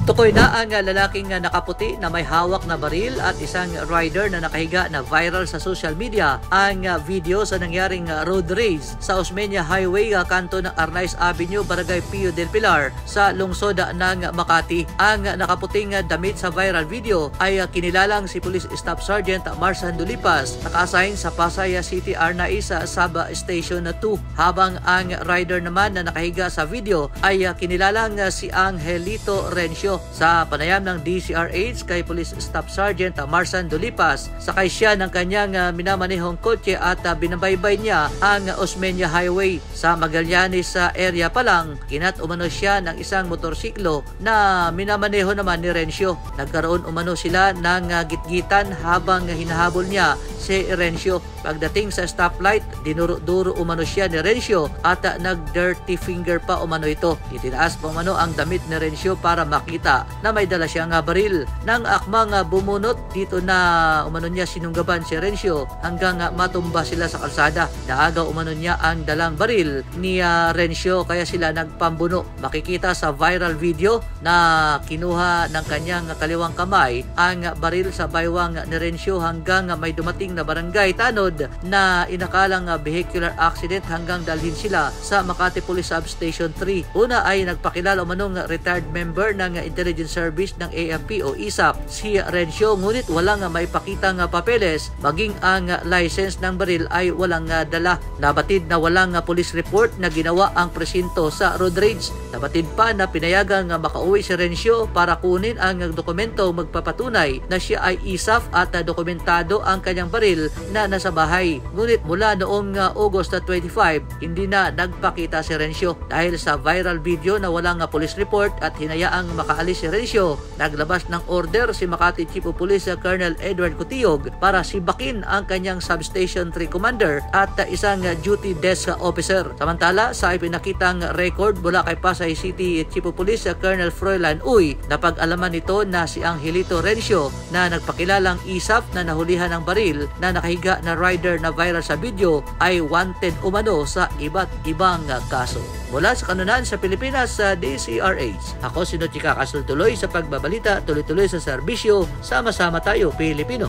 Tukoy na ang lalaking nakaputi na may hawak na baril at isang rider na nakahiga na viral sa social media. Ang video sa nangyaring road rage sa Osmeña Highway, kanto ng Arnaiz Avenue, Barangay Pio del Pilar sa lungsod ng Makati. Ang nakaputing damit sa viral video ay kinilalang si Police Staff Sergeant Marsan Dulipas, naka-assign sa Pasay City Arnaiz Substation 2, habang ang rider naman na nakahiga sa video ay kinilalang si Angelito Rencio. Sa panayam ng DCRH kay Police Staff Sergeant Marsan Dulipas, sakay siya ng kanyang minamanehong kotse at binabaybay niya ang Osmeña Highway. Sa Magallanes area pa lang, kinat umano siya ng isang motorsiklo na minamaneho naman ni Rencio. Nagkaroon umano sila ng gitgitan habang hinahabol niya si Rencio. Pagdating sa stoplight, dinuro-duro umano siya ni Rencio at nag-dirty finger pa umano ito. Itinaas pa umano ang damit ni Rencio para makita na may dala siyang baril. Nang akmang bumunot, dito na umano niya sinunggaban si Rencio hanggang matumba sila sa kalsada. Naagaw umano niya ang dalang baril ni Rencio kaya sila nagpambuno. Makikita sa viral video na kinuha ng kanyang kaliwang kamay ang baril sa baywang ni Rencio hanggang may dumating na barangay tanod na inakalang vehicular accident hanggang dalhin sila sa Makati Police Substation 3. Una ay nagpakilala umanong retired member ng Intelligence Service ng AFP o ISAP si Rencio, ngunit walang maipakitang papeles, maging ang license ng baril ay walang dala. Nabatid na walang police report na ginawa ang presinto sa road rage. Nabatid pa na pinayagang makauwi si Rencio para kunin ang dokumento magpapatunay na siya ay ISAF at dokumentado ang kanyang baril na nasa bahay. Ngunit mula noong August 25, hindi na nagpakita si Rencio. Dahil sa viral video na walang police report at hinayaang makaalis si Rencio, naglabas ng order si Makati Chief of Police Colonel Edward Cutiog para sibakin ang kanyang Substation 3 Commander at isang duty desk officer. Samantala, sa ipinakitang record mula kay Pasay City Chief of Police Colonel Froilan Uy, napag-alaman nito na si Angelito Rencio na nagpakilalang ISAF na nahulihan ng baril na nakahiga na rider na viral sa video ay wanted umano sa iba't ibang kaso. Mula sa kanunan sa Pilipinas sa DCRH, ako si Nochika Kasultuloy sa pagbabalita, tuloy-tuloy sa serbisyo, sama-sama tayo Pilipino.